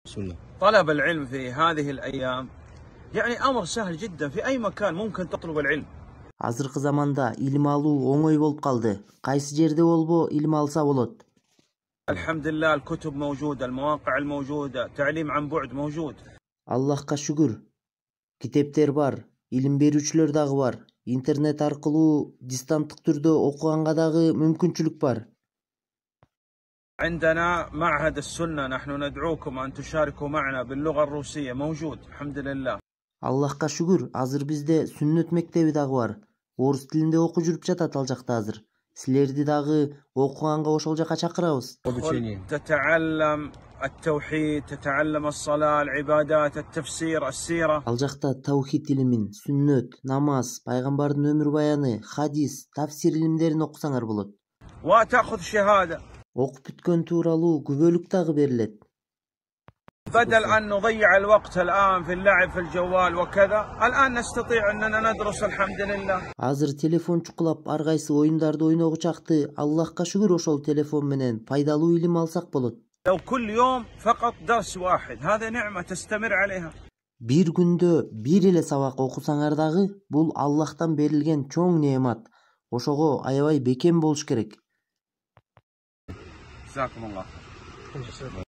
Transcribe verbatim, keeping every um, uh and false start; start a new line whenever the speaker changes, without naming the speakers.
بسم الله.
طلب العلم في هذه الأيام يعني أمر سهل جدا، في أي مكان ممكن تطلب العلم.
Азыркы заманда илим алуу оңой болуп калды. Кайсы жерде болбо илим алса болот.
الحمد لله الكتب موجودة، المواقع الموجودة، تعليم عن بعد موجود.
Аллахка шүгүр. Китептер бар, илим берүүчүлөр дагы бар. Интернет аркылуу дистанттык түрдө окуганга дагы мүмкүнчүлүк бар.
عندنا معهد السنة، نحن ندعوكم أن تشاركوا معنا باللغة الروسية، موجود الحمد لله.
Аллахка шүгүр, азыр бизде сүннөт мектеби дагы бар. Орус тилинде окуу жүрүп жатат ал жакта азыр. Силерди дагы окуганга ошол жака чакырабыз.
تتعلم التوحيد، تتعلم الصلاة، العبادات، التفسير، السيرة.
Ал жакта таухид илимин, сүннөт, намаз, пайгамбардын өмүр баяны, хадис, тафсир илимдерин окусаңар болот.
وتأخذ شهادة.
Окуп бүткөн тууралуу күбөлүк дагы берилет.
بدل أن نضيع الوقت الآن في اللعب في الجوال وكذا، الآن نستطيع أننا ندرس الحمد لله.
Азыр телефон чукулап ар кайсы оюндарды ойногу чакты. Аллахка шүгүр ошол телефон менен пайдалуу илим алсак болот.
لو كل يوم فقط درس واحد، هذه نعمة تستمر عليها.
Бир күндө бир эле сабак окусаңар дагы бул Аллахтан берилген чоң неемат. Ошого аябай бекем болуш керек.
جزاكم الله.